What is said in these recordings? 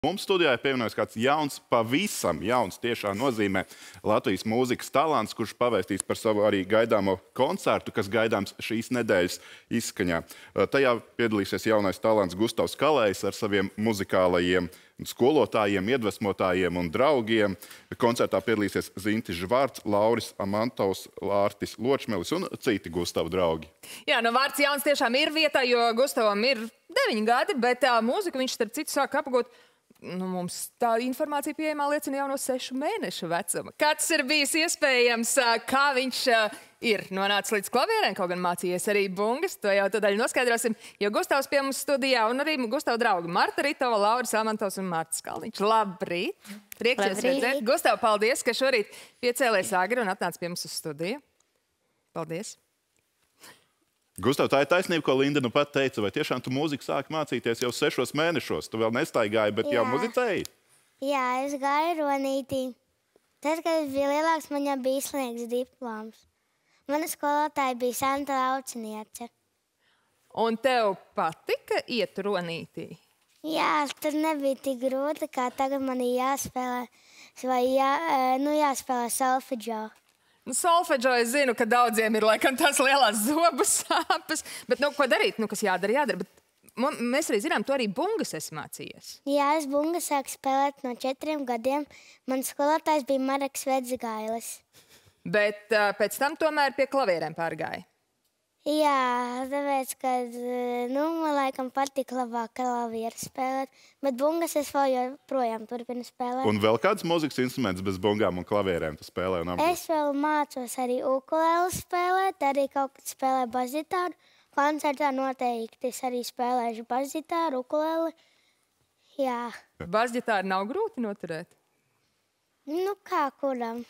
Mums studijā ir pievienojies kāds jauns, pavisam jauns tiešā nozīmē Latvijas mūzikas talants, kurš pavēstīs par savu arī gaidāmo koncertu, kas gaidāms šīs nedēļas izskaņā. Tajā piedalīsies jaunais talants Gustavs Kalējs ar saviem muzikālajiem skolotājiem, iedvesmotājiem un draugiem. Koncertā piedalīsies Zintis Žvārds, Lauris Amantovs, Lārtis Ločmelis un citi Gustava draugi. Jā, nu vārds jauns tiešām ir vietā, jo Gustavam ir 9 gadi, bet mūziku viņš starp citu sāk apgūt. Nu, mums tā informācija pieejamā liecina jau no 6 mēnešu vecuma. Kā tas ir bijis iespējams, kā viņš ir nonācis līdz klavierēm, kaut gan mācījies arī bungas, to jau tādēļ noskaidrosim, jo Gustavs pie mums studijā un arī Gustava draugi Marta Ritova, Lauris Amantovs un Mārtis Kalniņš. Labrīt! Prieks jūs redzēt. Gustav, paldies, ka šorīt piecēlies agri un atnāc pie mums uz studiju. Paldies! Gustav, tā ir taisnība, ko Linda nu pat teica. Vai tiešām tu mūziku sāki mācīties jau 6 mēnešos? Tu vēl nestaigāji, bet jau muzicēji? Jā, es gāju ronītī. Tad, kad es biju lielāks, man jau bija izsniegts diploms. Mana skolotāja bija Santa Lauciniece. Un tev patika iet ronītī? Jā, tur nebija tik grūti, kā tagad man ir jāspēlē, vai jāspēlē solfedžo. Nu, solfedžo es zinu, ka daudziem ir laikam tās lielās zobu sāpes, bet, nu, ko darīt? Nu, kas jādara, jādara. Bet mēs arī zinām, tu arī bungas esi mācījies. Jā, es bungas sāku spēlēt no 4 gadiem. Mans skolotājs bija Mareks Vedzigailis. Bet pēc tam tomēr pie klavierēm pārgāja. Jā, tāpēc, kad, man laikam patika labāk klavieru spēlēt, bet bungas es vēl joprojām turpinu spēlēt. Un vēl kāds mūzikas instruments bez bungām un klavierēm tu spēlē un apgūst? Es vēl mācos arī ukulēlu spēlēt, arī kaut kad spēlēju basģitāru. Koncertā noteikti es arī spēlēšu basģitāru, ukulēli. Jā. Basģitāru nav grūti noturēt? Nu, kā kuram.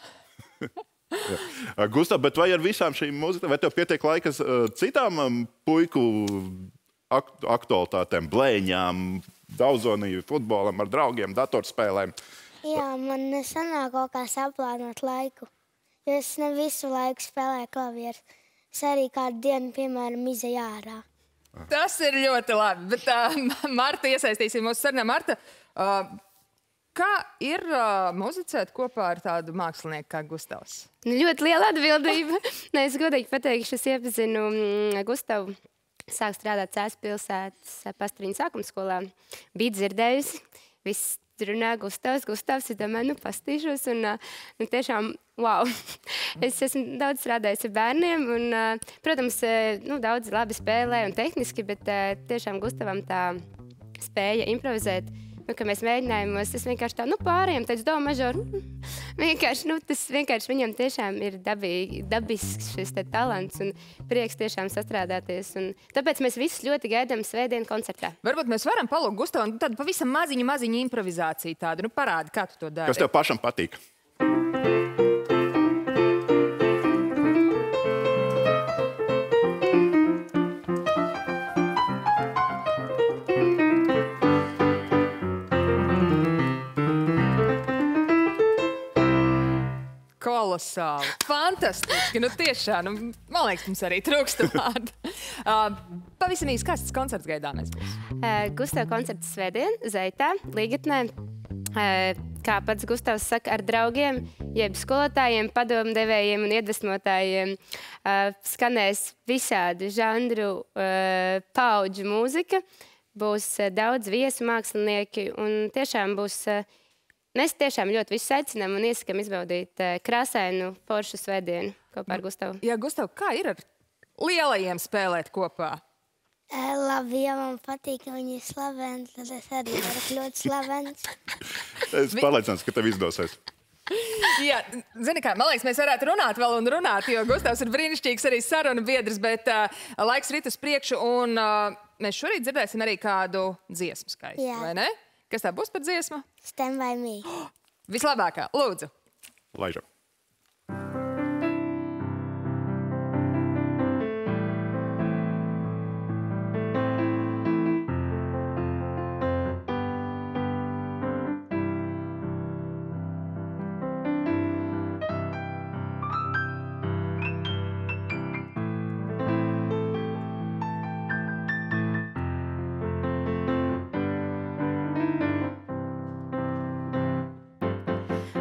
Gustav, bet vai ar visām šīm mūzikām, vai tev pietiek laikas citām puiku aktualitātēm, blēņām, daudzonīju, futbolam, ar draugiem, datorspēlēm? Jā, man nesanāk kaut kā saplānot laiku, jo es ne visu laiku spēlēju klavieru. Es arī kādu dienu, piemēram, izēju ārā. Tas ir ļoti labi, bet Marta iesaistīsim mūsu sarunā. Marta, kā ir muzicēt kopā ar tādu mākslinieku kā Gustavs? Ļoti liela atbildība. Es godīgi pateikšu, es iepazinu Gustavu. Sāku strādāt Cēspilsētas Pastriņu sākuma skolā. Biju dzirdējusi. Viss runā Gustavs. Es domāju, pastīšos. Un tiešām, wow. Es esmu daudz strādājusi ar bērniem. Un, protams, daudz labi spēlē un tehniski, bet tiešām Gustavam tā spēja improvizēt. Kad mēs mēģinājumos, es vienkārši tā, pārējiem teicu, do mažoru. Tas vienkārši viņam tiešām ir dabisks šis te talants un prieks tiešām sastrādāties. Un tāpēc mēs visus ļoti gaidām svētdienu koncertā. Varbūt mēs varam palūgt Gustavam tādu pavisam maziņu improvizāciju tādu. Parādi, kā tu to dari. Kas tev pašam patīk? Kolosāli, fantastiski, tiešām, man liekas, mums arī trūksta vārdu. Pavisam īsi, kāds tas koncerts gaidāmais būs? Gustava koncerts svētdien, Zeitā, Līgatnē. Kā pats Gustavs saka, ar draugiem, jeb skolotājiem, padomdevējiem un iedvesmotājiem skanēs visādu žanru paudžu mūzika. Būs daudz viesu mākslinieki un tiešām būs... Mēs tiešām ļoti visus aicinām un iesakām izbaudīt krāsainu foršu svētdienu kopā ar Gustavu. Jā, Gustav, kā ir ar lielajiem spēlēt kopā? Labi, ja man patīk, ka viņi ir slaveni, tad es arī varu kļūt slavens. Es pārliecināts, ka tev izdosies. Jā, zini kā, man liekas, mēs varētu runāt vēl un runāt, jo Gustavs ir brīnišķīgs arī sarunu biedrs, bet laiks rit uz priekšu un mēs šorīt dzirdēsim arī kādu dziesmu skaistu, vai ne? Kas tā būs par dziesmu? Stand by me. Vislabākā, lūdzu. Laižam.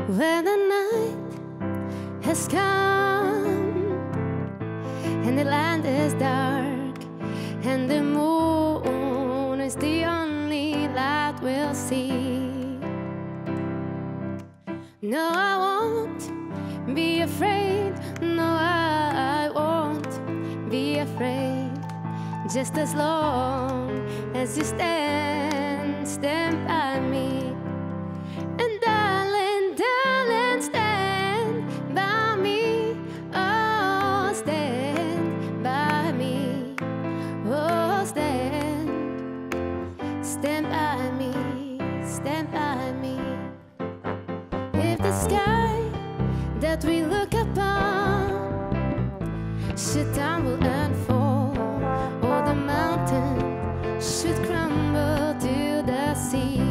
When the night has come and the land is dark and the moon is the only light we'll see. No, I won't be afraid. No, I won't be afraid. Just as long as you stand by me. And darling, darling, stand by me. Oh, stand by me. Oh, stand by me. Stand by me. If the sky that we look upon should tumble and fall, or the mountain should crumble to the sea,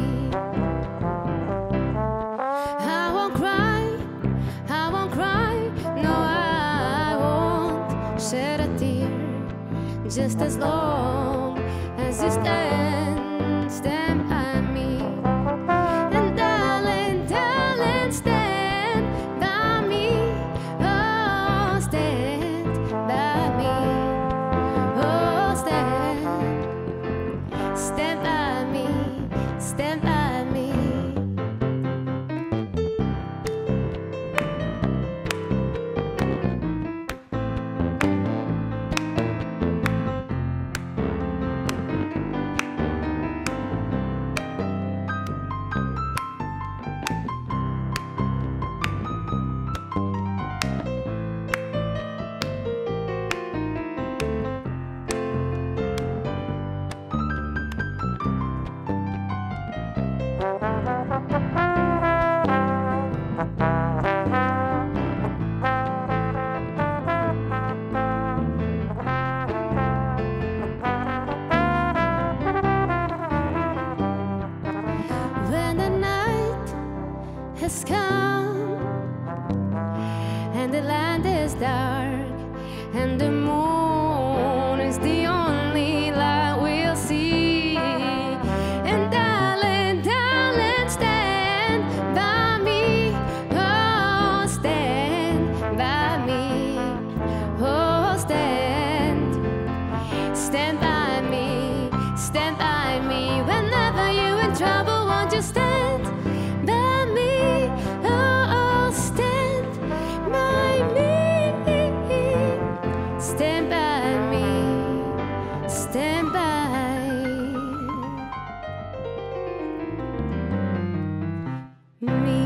I won't cry, no, I won't shed a tear, just as long as you stand by me. And darling, darling, stand by me. Oh, stand by me. Oh, stand by me. Stand by me. When the night has come and the land is dark and the moon is the only light we'll see, and darling, darling, stand by me. Oh, stand by me. Oh, stand by me. Stand by me. Whenever you're in trouble, won't you stand by me? Oh, stand by me. Stand by me. Stand by me.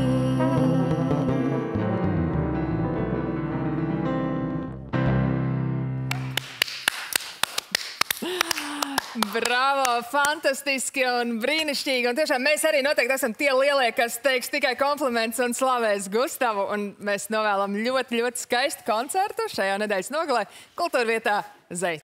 Bravo, fantastiski un brīnišķīgi. Un tiešām mēs arī noteikti esam tie lielie, kas teiks tikai komplimentus un slavēs Gustavu. Un mēs novēlam ļoti, ļoti skaistu koncertu šajā nedēļas nogalē Kultūrvietā Zeit.